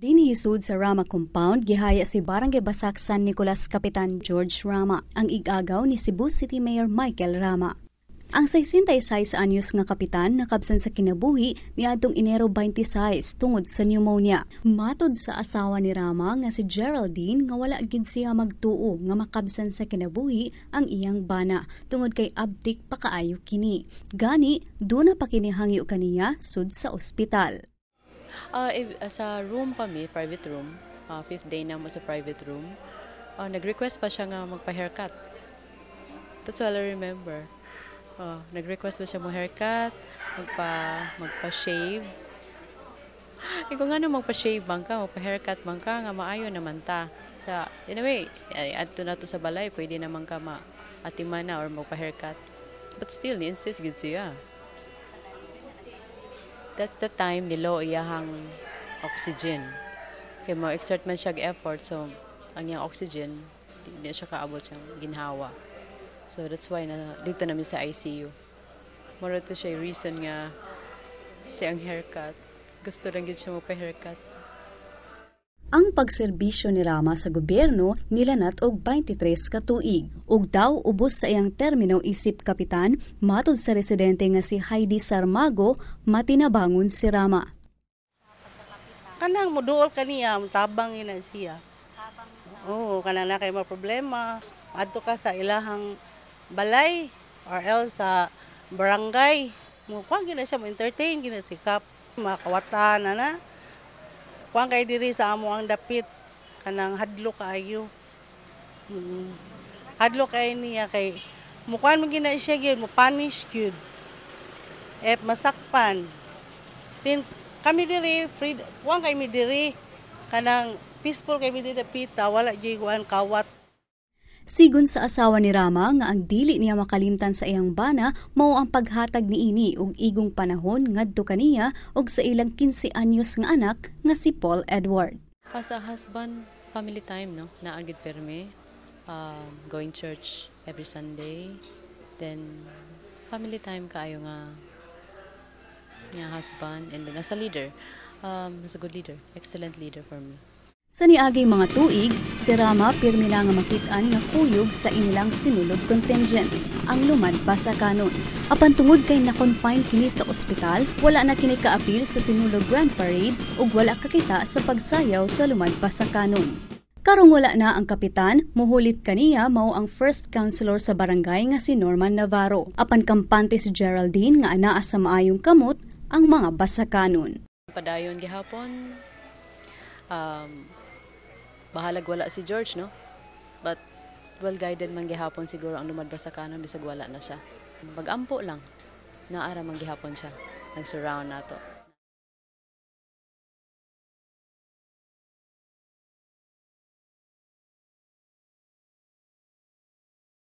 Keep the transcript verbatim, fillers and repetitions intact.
Dinihisud sa Rama Compound, gihaya si Barangay Basak San Nicolas Kapitan George Rama, ang igagaw ni Cebu City Mayor Michael Rama. Ang sesenta-seis anyos nga kapitan nakabsan sa kinabuhi niadtong Enero twenty-seis tungod sa pneumonia. Matod sa asawa ni Rama nga si Geraldine nga wala gid siya magtuo nga makabsan sa kinabuhi ang iyang bana tungod kay abtik pa kaayo kini. Gani, duna pa kini hangyo kaniya sud sa ospital. Uh, if, uh, sa room pa mi, private room, uh, fifth day na mo sa private room, uh, nag-request pa siya nga magpa-haircut. That's all I remember. Uh, nag-request pa siya mo haircut, magpa, magpa-shave. Ikaw nga no, magpa-shave bang ka, magpa-haircut bang ka, nga maayo naman ta. Sa, in a way, ato na to sa balay, pwede naman ka ma-atiman na or magpa-haircut. But still, ni-insist good siya. That's the time nilo iyahang oxygen. Kaya mo-exert man siya effort, so ang iyang oxygen, hindi siya kaabot siyang ginhawa. So that's why na, dito namin sa I C U. Mura to siya yung reason nga siyang haircut. Gusto lang yun siya magpa-haircut. Ang pagserbisyo ni Rama sa gobyerno nilanat og twenty-tres ka tuig. Ug daw ubos sa iyang termino isip kapitan, matod sa residente nga si Heidi Sarmago, matinabangon si Rama. Kanang moduol kaniya, tabang ina siya. Oo, kanang na kay mga problema, adto ka sa ilahang balay or else sa barangay. Mo kuan gina siya mo entertain gina sikap, makawatan na na. Kuan kay diri sa amo ang dapit kanang hadlo kaayo. Hmm. Hadlo kay niya kay mukuan mo gina siya gyud, mo punish gyud. Eh masakpan. Tin kami diri free, kuan kay mi diri kanang peaceful kay mi diri dapita, wala gyud kuan kawat. Sigon sa asawa ni Rama nga ang dili niya makalimtan sa iyang bana mao ang paghatag niini og igong panahon ngadto kaniya og sa ilang quince anyos nga anak nga si Paul Edward. As a husband, family time no, naagid perme, um, going church every Sunday, then family time kaayo nga nga husband, and then as a leader, um, as a good leader, excellent leader for me. Sa niaging mga tuig, si Rama pirmi na nga makit-an nga kuyog sa inilang sinulog contingent, ang Lumad Basakanon. Apan tungod kay na-confine kini sa ospital, wala na kini kaapil sa sinulog Grand Parade ug wala kakita sa pagsayaw sa Lumad Basakanon. Karong wala na ang kapitan, muhulip kaniya mao ang first councilor sa barangay nga si Norman Navarro. Apan kampante si Geraldine nga anaa sa maayong kamot ang mga Basakanon. Padayon gihapon, um, bahalag wala si George, no? But well-guided man gihapon siguro ang Lumad Basakanon bisag wala na siya. Mag-ampo lang, naara man gihapon siya. Nag-surround nato.